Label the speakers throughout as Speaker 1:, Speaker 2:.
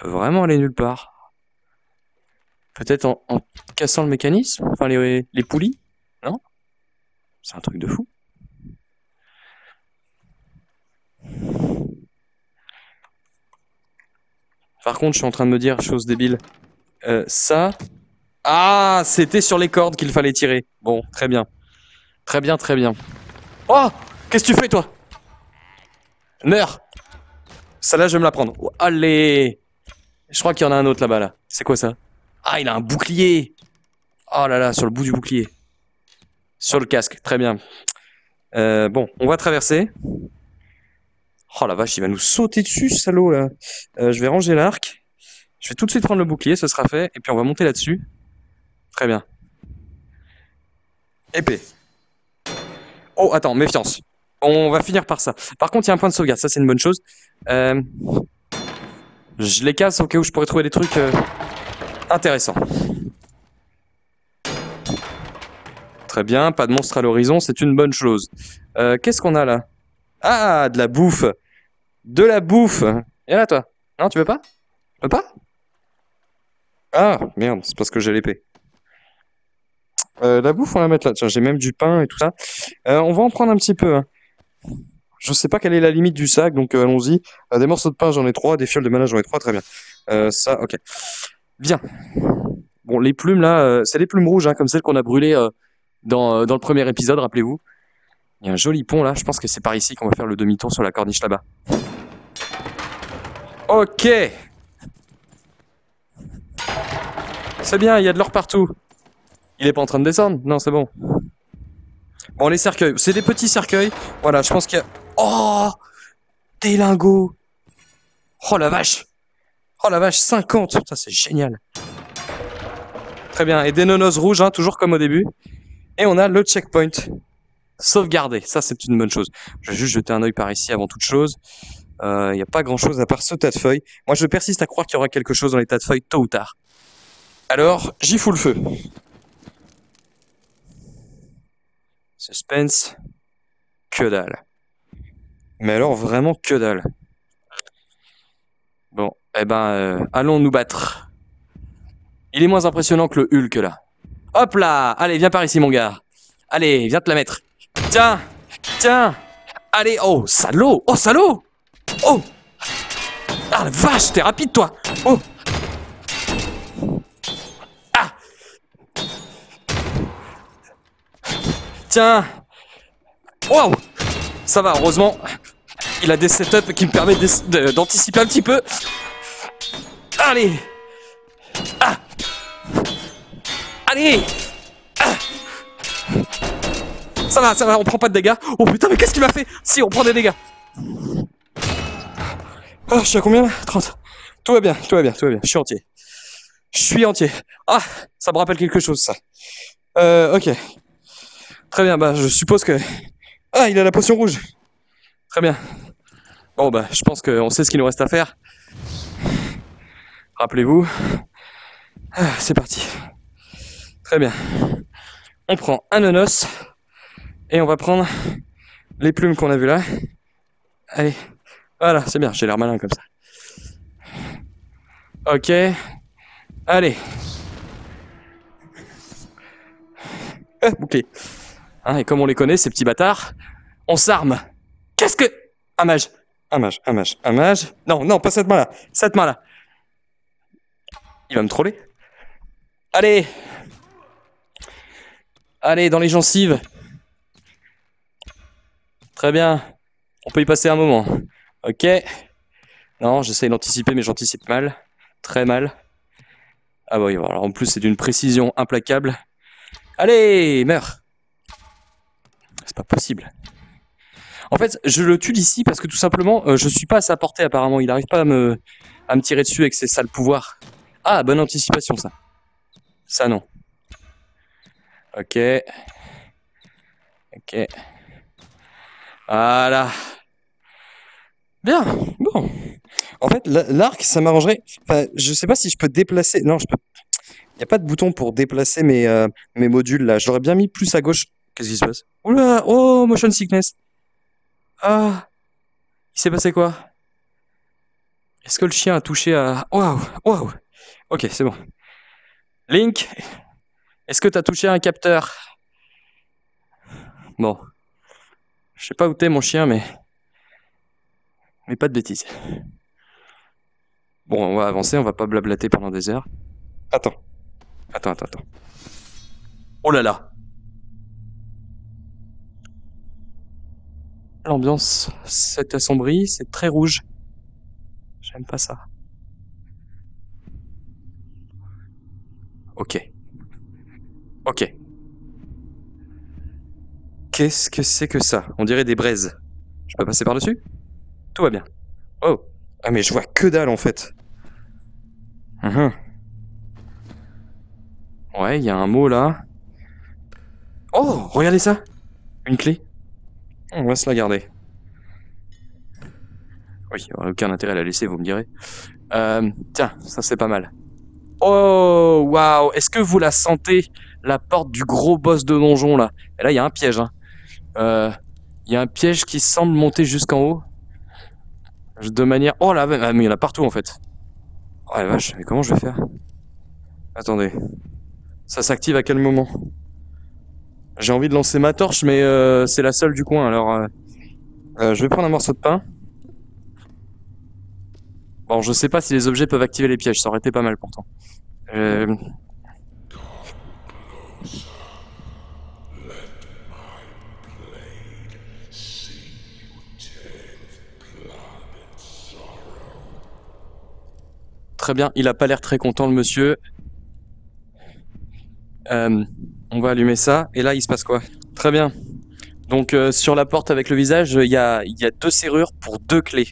Speaker 1: peut vraiment aller nulle part. Peut-être en cassant le mécanisme? Enfin, les poulies? Non? C'est un truc de fou. Par contre, je suis en train de me dire, chose débile, ça... Ah, c'était sur les cordes qu'il fallait tirer. Bon, très bien. Très bien, très bien. Oh! Qu'est-ce que tu fais, toi? Meurs! Celle-là, je vais me la prendre. Oh, allez! Je crois qu'il y en a un autre là-bas, là. C'est quoi ça? Ah, il a un bouclier! Oh là là, sur le bout du bouclier. Sur le casque, très bien. Bon, on va traverser. Oh la vache, il va nous sauter dessus, ce salaud, là. Je vais ranger l'arc. Je vais tout de suite prendre le bouclier, ce sera fait. Et puis on va monter là-dessus. Très bien. Épée. Oh, attends, méfiance. On va finir par ça. Par contre, il y a un point de sauvegarde, ça c'est une bonne chose. Je les casse au cas où je pourrais trouver des trucs intéressants. Très bien, pas de monstre à l'horizon, c'est une bonne chose. Qu'est-ce qu'on a là? Ah, de la bouffe. De la bouffe. Et là, toi? Non, tu veux pas? Tu veux pas? Ah, merde, c'est parce que j'ai l'épée. La bouffe, on va mettre là. Tiens, j'ai même du pain et tout ça. On va en prendre un petit peu, hein. Je sais pas quelle est la limite du sac, donc allons-y. Des morceaux de pain, j'en ai 3. Des fioles de mana, j'en ai 3. Très bien. Ça, ok. Bien. Bon, les plumes là, c'est les plumes rouges, hein, comme celles qu'on a brûlées dans le premier épisode, rappelez-vous. Il y a un joli pont là. Je pense que c'est par ici qu'on va faire le demi-tour sur la corniche là-bas. Ok. C'est bien, il y a de l'or partout. Il est pas en train de descendre? Non, c'est bon. Bon, les cercueils. C'est des petits cercueils. Voilà, je pense qu'il y a... Oh! Des lingots! Oh la vache! Oh la vache, 50! Ça, c'est génial. Très bien. Et des nonos rouges, hein, toujours comme au début. Et on a le checkpoint. Sauvegarder. Ça, c'est une bonne chose. Je vais juste jeter un œil par ici avant toute chose. Il n'y a pas grand chose à part ce tas de feuilles. Moi, je persiste à croire qu'il y aura quelque chose dans les tas de feuilles tôt ou tard. Alors, j'y fous le feu. Suspense. Que dalle. Mais alors, vraiment que dalle. Bon, eh ben, allons nous battre. Il est moins impressionnant que le Hulk, là. Hop là! Allez, viens par ici, mon gars. Allez, viens te la mettre. Tiens! Tiens! Allez! Oh, salaud! Oh, salaud! Oh! Ah, la vache, t'es rapide, toi! Oh! Ah! Tiens! Wow! Ça va, heureusement. Il a des setups qui me permettent d'anticiper un petit peu. Allez! Ah! Allez! Ah! Ça va, on prend pas de dégâts. Oh putain, mais qu'est-ce qu'il m'a fait? Si, on prend des dégâts. Oh, je suis à combien là? 30. Tout va bien, tout va bien, tout va bien. Je suis entier. Je suis entier. Ah, ça me rappelle quelque chose, ça. Ok. Très bien, bah je suppose que... Ah, il a la potion rouge. Très bien. Bon, bah je pense qu'on sait ce qu'il nous reste à faire. Rappelez-vous. Ah, c'est parti. Très bien. On prend un nonos. Et on va prendre les plumes qu'on a vues là. Allez. Voilà, c'est bien, j'ai l'air malin comme ça. Ok. Allez. Bouclier. Hein, et comme on les connaît, ces petits bâtards, on s'arme. Qu'est-ce que... Un mage. Un mage, un mage, un mage. Non, non, pas cette main-là. Cette main-là. Il va me troller. Allez. Allez, dans les gencives. Très bien. On peut y passer un moment. Ok. Non, j'essaye d'anticiper, mais j'anticipe mal. Très mal. Ah bah oui, alors en plus c'est d'une précision implacable. Allez, meurs. C'est pas possible. En fait, je le tue d'ici parce que tout simplement, je suis pas à sa portée apparemment. Il n'arrive pas à me tirer dessus avec ses sales pouvoirs. Ah, bonne anticipation ça. Ça non. Ok. Ok. Voilà. Bien. Bon. En fait, l'arc, ça m'arrangerait. Enfin, je sais pas si je peux déplacer. Non, je peux. Il n'y a pas de bouton pour déplacer mes modules là. Je l'aurais bien mis plus à gauche. Qu'est-ce qui se passe? Oula! Oh, motion sickness. Ah! Il s'est passé quoi? Est-ce que le chien a touché à... Waouh, waouh. Ok, c'est bon. Link, est-ce que t'as touché à un capteur? Bon. Je sais pas où t'es, mon chien, mais... Mais pas de bêtises. Bon, on va avancer, on va pas blablater pendant des heures. Attends. Attends. Oh là là. L'ambiance s'est assombrie, c'est très rouge. J'aime pas ça. Ok. Ok. Qu'est-ce que c'est que ça? On dirait des braises. Je peux passer par-dessus? Tout va bien. Oh. Ah mais je vois que dalle en fait. Mhm. Ouais, il y a un mot là. Oh, regardez ça. Une clé. On va se la garder. Oui, il n'y aura aucun intérêt à la laisser, vous me direz. Tiens, ça c'est pas mal. Oh, waouh. Est-ce que vous la sentez? La porte du gros boss de donjon là. Et là, il y a un piège. Hein. Il y a un piège qui semble monter jusqu'en haut. De manière... Oh là, ah, mais il y en a partout en fait. Oh la vache, mais comment je vais faire? Attendez. Ça s'active à quel moment? J'ai envie de lancer ma torche, mais c'est la seule du coin. Alors, je vais prendre un morceau de pain. Bon, je sais pas si les objets peuvent activer les pièges. Ça aurait été pas mal pourtant. Très bien, il a pas l'air très content le monsieur. On va allumer ça. Et là, il se passe quoi? Très bien. Donc sur la porte avec le visage, il y a 2 serrures pour 2 clés.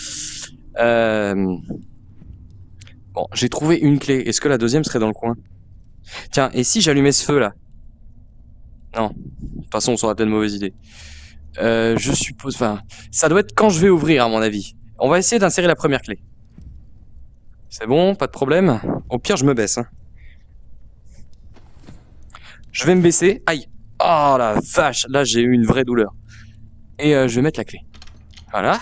Speaker 1: Bon, j'ai trouvé une clé. Est-ce que la deuxième serait dans le coin? Tiens, et si j'allumais ce feu là? Non. De toute façon, ça aurait été une mauvaise idée. Je suppose... Enfin, ça doit être quand je vais ouvrir à mon avis. On va essayer d'insérer la première clé. C'est bon, pas de problème. Au pire, je me baisse. Hein. Je vais me baisser. Aïe. Oh la vache, là j'ai eu une vraie douleur. Et je vais mettre la clé. Voilà.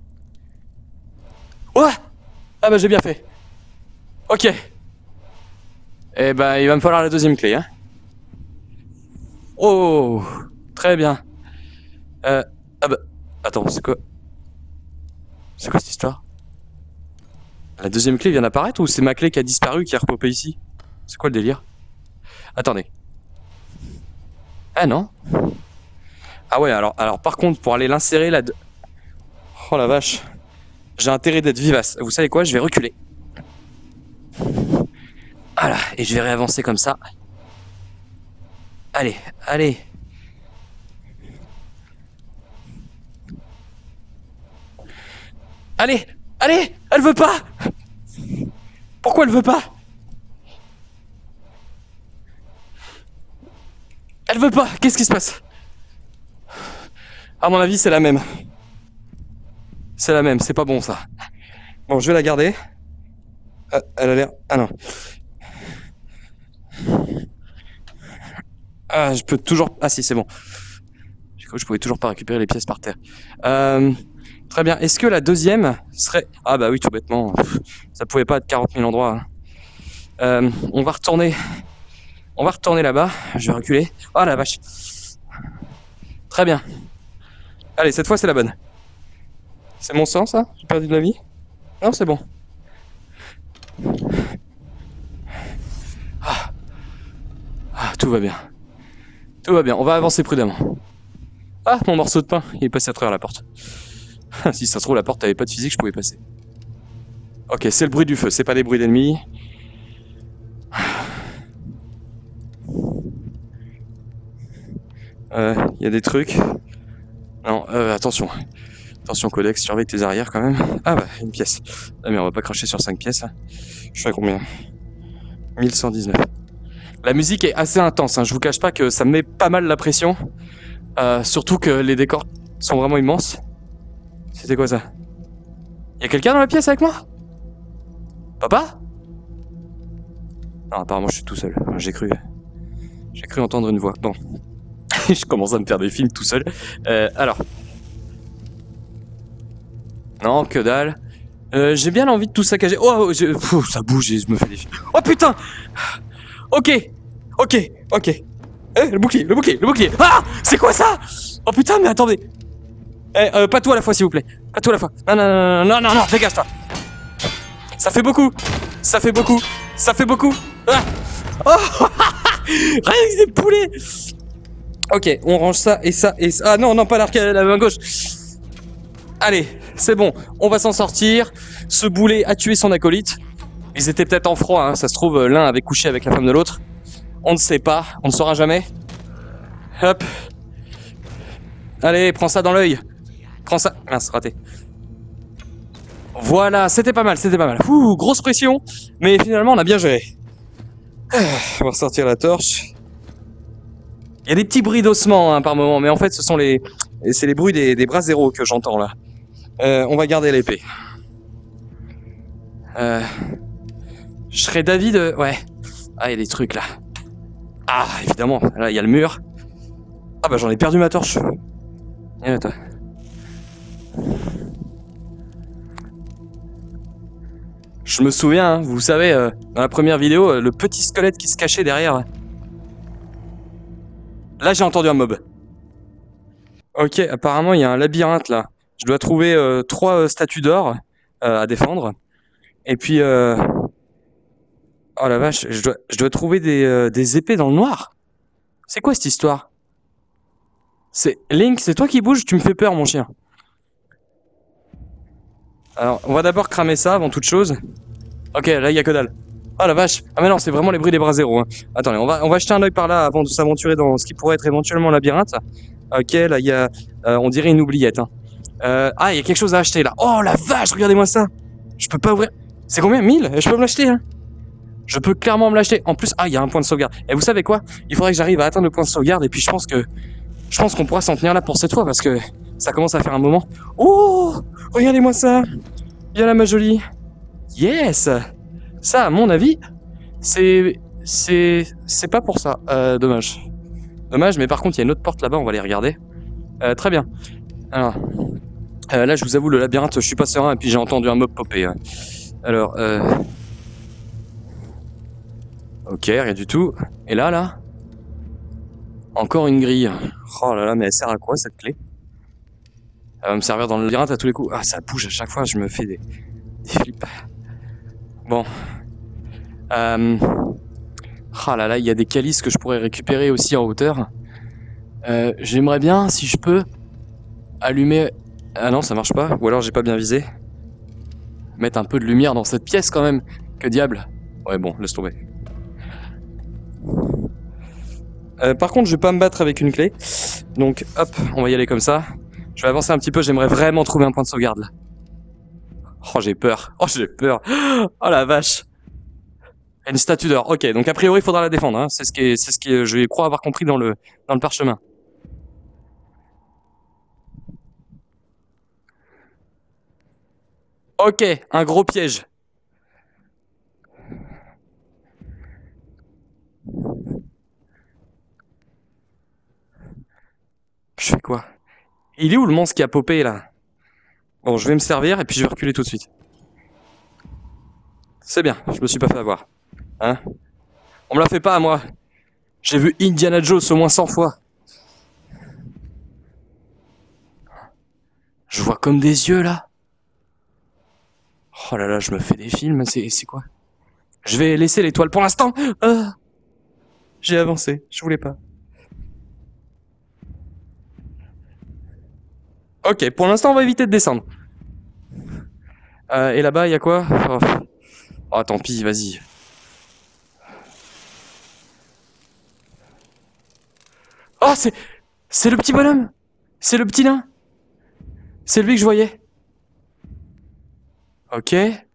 Speaker 1: Ouais. Ah bah j'ai bien fait. Ok. Eh ben il va me falloir la deuxième clé. Hein. Oh. Très bien. Ah bah... Attends, c'est quoi? C'est quoi cette histoire? La deuxième clé vient d'apparaître ou c'est ma clé qui a disparu qui a repopé ici? C'est quoi le délire? Attendez. Ah non. Ah ouais, alors par contre, pour aller l'insérer là... Oh la vache. J'ai intérêt d'être vivace. Vous savez quoi? Je vais reculer. Voilà, et je vais réavancer comme ça. Allez, allez. Allez, allez, elle veut pas. Pourquoi elle veut pas? Elle veut pas. Qu'est-ce qui se passe? À mon avis, c'est la même. C'est la même, c'est pas bon ça. Bon, je vais la garder. Elle a l'air... Ah non. Ah, je peux toujours... Ah si, c'est bon. J'ai cru que je pouvais toujours pas récupérer les pièces par terre. Très bien. Est-ce que la deuxième serait... Ah bah oui, tout bêtement. Ça pouvait pas être 40 000 endroits. Hein. On va retourner... On va retourner là-bas. Je vais reculer. Oh la vache. Très bien. Allez, cette fois, c'est la bonne. C'est mon sang, ça? J'ai perdu de la vie? Non, c'est bon. Ah, tout va bien. Tout va bien. On va avancer prudemment. Ah, mon morceau de pain. Il est passé à travers la porte. Si ça se trouve, la porte n'avait pas de physique, je pouvais passer. Ok, c'est le bruit du feu, c'est pas des bruits d'ennemis. Il y a des trucs. Non, attention. Attention, Codex, surveille tes arrières quand même. Ah bah, une pièce. Ah mais on va pas cracher sur 5 pièces. Hein. Je suis à combien? 1119. La musique est assez intense, hein. Je vous cache pas que ça me met pas mal la pression. Surtout que les décors sont vraiment immenses. C'était quoi ça? Y'a quelqu'un dans la pièce avec moi? Papa? Non, apparemment je suis tout seul. J'ai cru entendre une voix. Bon. Je commence à me faire des films tout seul. Alors. Non, que dalle. J'ai bien envie de tout saccager. Oh, ça bouge et je me fais des... Oh putain. Ok. Ok. Ok. Le bouclier, le bouclier, le bouclier. Ah, c'est quoi ça? Oh putain, mais attendez. Pas tout à la fois, s'il vous plaît. Pas tout à la fois. Non, non, non, non, non, non, dégage-toi. Ça fait beaucoup. Ça fait beaucoup. Ça fait beaucoup. Ah. Oh. Rien que des poulets. Ok, on range ça et ça et ça. Ah non, non, pas l'arc à la main gauche. Allez, c'est bon. On va s'en sortir. Ce boulet a tué son acolyte. Ils étaient peut-être en froid, hein. Ça se trouve, l'un avait couché avec la femme de l'autre. On ne sait pas, on ne saura jamais. Hop. Allez, prends ça dans l'œil. Prends ça. Mince, raté. Voilà, c'était pas mal, c'était pas mal. Ouh, grosse pression, mais finalement on a bien géré. On va ressortir la torche. Il y a des petits bruits d'ossements hein, par moment, mais en fait ce sont les bruits des bras zéro que j'entends là. On va garder l'épée. Je serais David. Ouais. Ah, il y a des trucs là. Ah, évidemment. Là, il y a le mur. Ah bah j'en ai perdu ma torche. Et attends. Je me souviens, hein, vous savez, dans la première vidéo, le petit squelette qui se cachait derrière. Là, j'ai entendu un mob. Ok, apparemment, il y a un labyrinthe là. Je dois trouver 3 statues d'or à défendre. Et puis... Oh la vache, je dois trouver des épées dans le noir. C'est quoi cette histoire? C'est Link, c'est toi qui bouges? Tu me fais peur, mon chien. Alors, on va d'abord cramer ça avant toute chose. Ok, là, il y a que dalle. Oh la vache. Ah mais non, c'est vraiment les bruits des bras zéro. Hein. Attendez, on va jeter un oeil par là avant de s'aventurer dans ce qui pourrait être éventuellement un labyrinthe. Ok, là, il y a... on dirait une oubliette. Hein. Ah, il y a quelque chose à acheter, là. Oh la vache, regardez-moi ça. Je peux pas ouvrir... C'est combien? 1000? Je peux me l'acheter, hein. Je peux clairement me l'acheter. En plus, ah, il y a un point de sauvegarde. Et vous savez quoi? Il faudrait que j'arrive à atteindre le point de sauvegarde. Et puis, je pense qu'on pourra s'en tenir là pour cette fois. Parce que ça commence à faire un moment. Oh! Regardez-moi ça! Il y a là, ma jolie. Yes! Ça, à mon avis, c'est pas pour ça. Dommage. Dommage, mais par contre, il y a une autre porte là-bas. On va aller regarder. Très bien. Alors, là, je vous avoue, le labyrinthe, je suis pas serein. Et puis, j'ai entendu un mob popper. Hein. Alors, ok, rien du tout. Et là encore une grille. Oh là là, mais elle sert à quoi cette clé? Elle va me servir dans le labyrinthe à tous les coups. Ah, ça bouge à chaque fois, je me fais des flips. Bon. Ah là là, il y a des calices que je pourrais récupérer aussi en hauteur. J'aimerais bien, si je peux, allumer... Ah non, ça marche pas. Ou alors j'ai pas bien visé. Mettre un peu de lumière dans cette pièce quand même. Que diable. Ouais bon, laisse tomber. Par contre, je vais pas me battre avec une clé. Donc, hop, on va y aller comme ça. Je vais avancer un petit peu, j'aimerais vraiment trouver un point de sauvegarde là. Oh, j'ai peur. Oh, j'ai peur. Oh la vache. Une statue d'or. Ok, donc a priori, il faudra la défendre. Hein. C'est ce que je crois avoir compris dans le parchemin. Ok, un gros piège. Je fais quoi? Il est où le monstre qui a popé là? Bon, je vais me servir et puis je vais reculer tout de suite. C'est bien, je me suis pas fait avoir. Hein? On me la fait pas à moi. J'ai vu Indiana Jones au moins 100 fois. Je vois comme des yeux là. Oh là là, je me fais des films, c'est quoi? Je vais laisser l'étoile pour l'instant. Ah, j'ai avancé, je voulais pas. Ok, pour l'instant, on va éviter de descendre. Et là-bas, il y a quoi? Oh, tant pis, vas-y. Oh, c'est le petit bonhomme. C'est le petit nain. C'est lui que je voyais. Ok.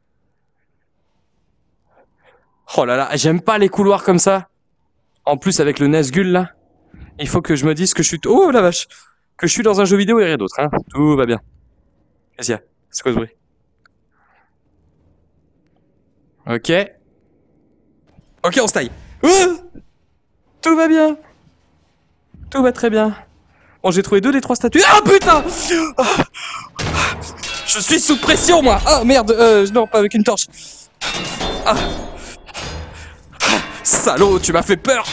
Speaker 1: Oh là là, j'aime pas les couloirs comme ça. En plus, avec le Nazgûl, là, il faut que je me dise que je suis... Oh, la vache! Que je suis dans un jeu vidéo et rien d'autre, hein. Tout va bien. Qu'est-ce qu'il y a? C'est quoi ce bruit? Ok. Ok, on se taille. Tout va bien. Tout va très bien. Bon, j'ai trouvé 2 des 3 statues. Ah, putain! Je suis sous pression, moi. Ah, merde. Non, pas avec une torche. Ah. Salaud, tu m'as fait peur.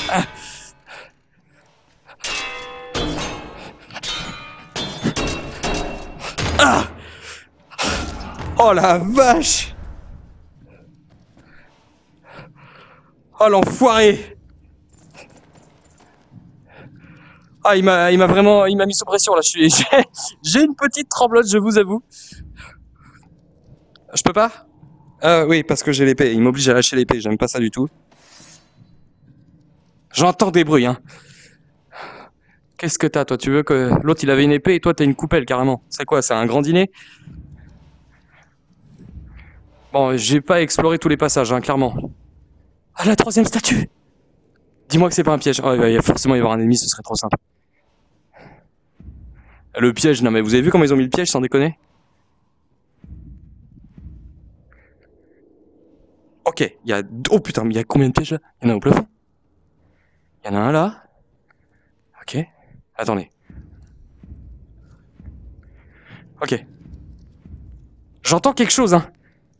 Speaker 1: Ah. Oh la vache. Oh l'enfoiré. Ah, il m'a mis sous pression là. J'ai une petite tremblote, je vous avoue. Je peux pas? Oui, parce que j'ai l'épée. Il m'oblige à lâcher l'épée. J'aime pas ça du tout. J'entends des bruits, hein. Qu'est-ce que t'as, toi? Tu veux que l'autre il avait une épée et toi t'as une coupelle carrément? C'est quoi? C'est un grand dîner? Bon, j'ai pas exploré tous les passages, hein, clairement. Ah, la troisième statue! Dis-moi que c'est pas un piège. Oh, il va forcément y avoir un ennemi, ce serait trop simple. Le piège, non mais vous avez vu comment ils ont mis le piège sans déconner? Ok, il y a... Oh putain, mais il y a combien de pièges là? Il y en a au plafond? Il y en a un là? Ok. Attendez. Ok. J'entends quelque chose, hein.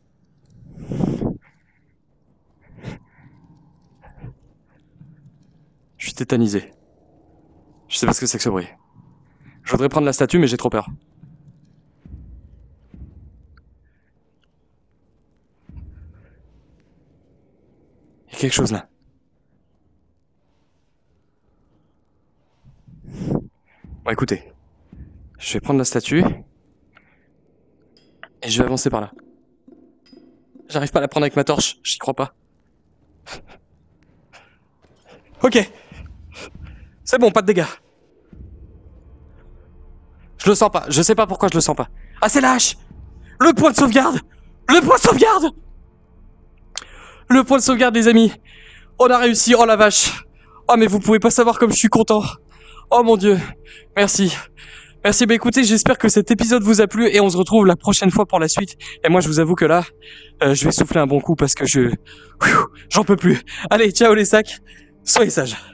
Speaker 1: Je suis tétanisé. Je sais pas ce que c'est que ce bruit. Je voudrais prendre la statue, mais j'ai trop peur. Il y a quelque chose là. Bon, écoutez. Je vais prendre la statue. Et je vais avancer par là. J'arrive pas à la prendre avec ma torche, j'y crois pas. Ok. C'est bon, pas de dégâts. Je le sens pas, je sais pas pourquoi je le sens pas. Ah, c'est lâche. Le point de sauvegarde. Le point de sauvegarde. Le point de sauvegarde, les amis. On a réussi, oh la vache. Oh, mais vous pouvez pas savoir comme je suis content. Oh mon dieu. Merci. Merci, bah écoutez, j'espère que cet épisode vous a plu et on se retrouve la prochaine fois pour la suite. Et moi, je vous avoue que là, je vais souffler un bon coup parce que j'en peux plus. Allez, ciao les sacs. Soyez sages.